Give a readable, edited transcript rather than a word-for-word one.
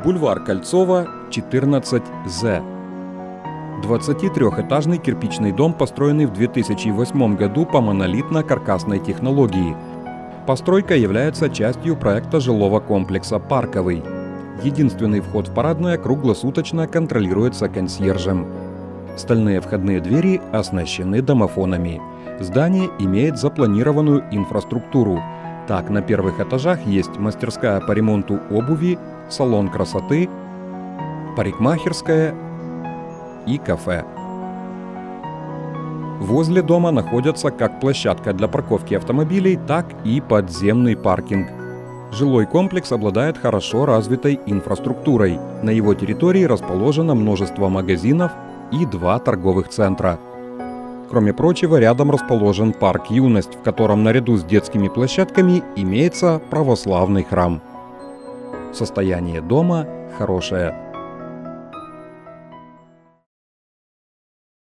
Бульвар Кольцова, 14З. 23-этажный кирпичный дом, построенный в 2008 году по монолитно-каркасной технологии. Постройка является частью проекта жилого комплекса «Парковый». Единственный вход в парадное круглосуточно контролируется консьержем. Стальные входные двери оснащены домофонами. Здание имеет запланированную инфраструктуру. Так, на первых этажах есть мастерская по ремонту обуви, салон красоты, парикмахерская и кафе. Возле дома находятся как площадка для парковки автомобилей, так и подземный паркинг. Жилой комплекс обладает хорошо развитой инфраструктурой. На его территории расположено множество магазинов и 2 торговых центра. Кроме прочего, рядом расположен парк «Юность», в котором наряду с детскими площадками имеется православный храм. Состояние дома хорошее.